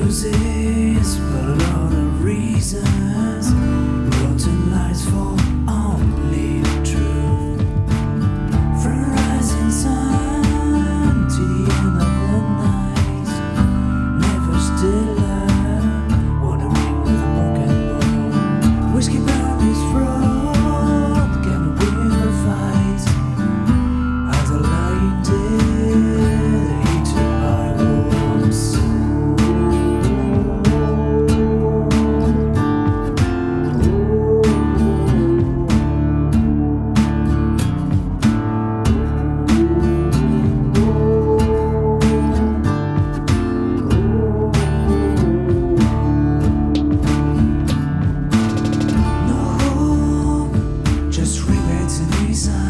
excuses, but a lot of reasons. Rotten lies for only the truth. From the rising sun to the end of the night, never stiller, wandering with a broken bone. Whiskey down his throat, gonna win the fight. As a lying dead, eaten by wolves.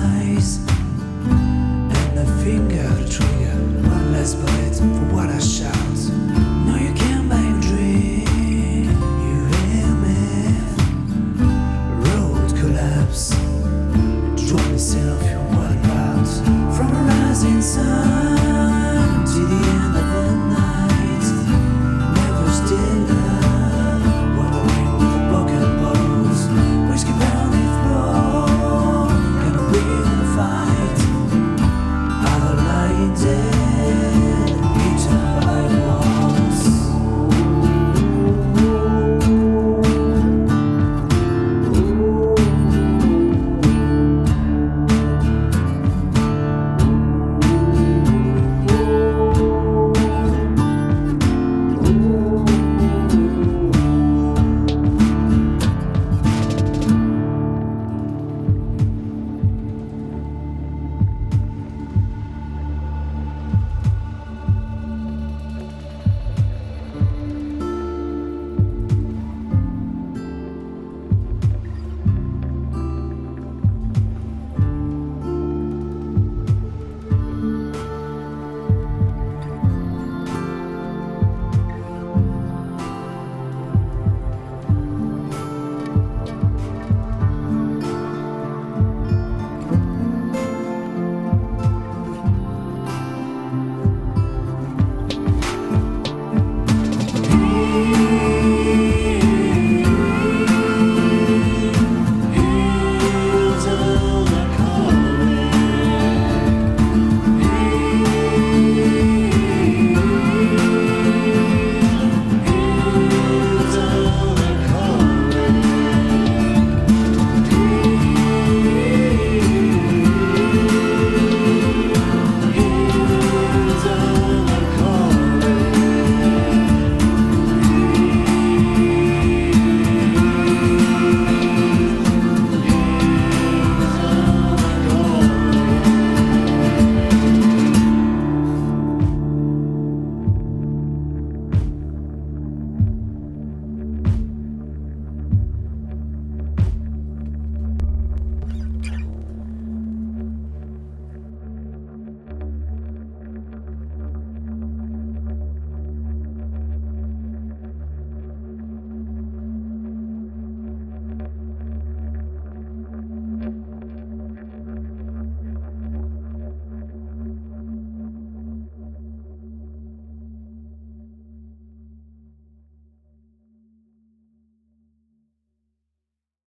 Finger to trigger, one less bite for what I shot.